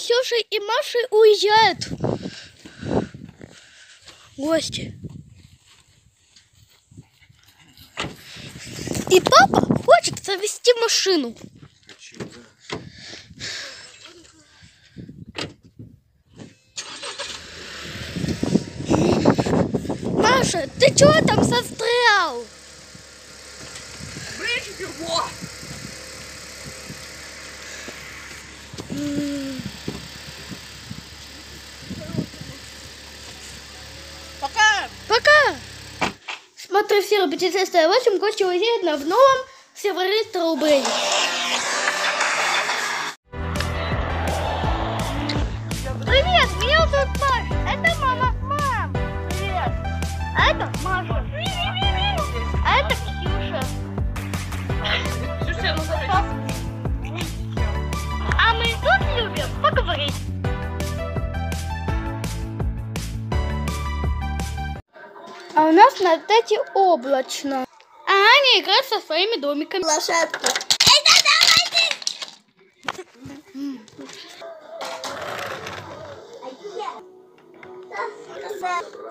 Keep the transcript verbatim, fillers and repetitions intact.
Ксюша и Маша уезжают в гости. И папа хочет завести машину. Хочу, да. Маша, ты чего там застрял? Брысь его! Пока! Пока! Смотри все репетиции восемь, Костя уезжает на в новом Chevrolet Trailblazer. Привет, меня зовут Маша. Это мама. Мам, привет. А это Маша. А это Ксюша. Ксюша, ну давай. А мы тут любим поговорить. А у нас на дате облачно. А Аня играет со своими домиками. Лошадки. Это давайте.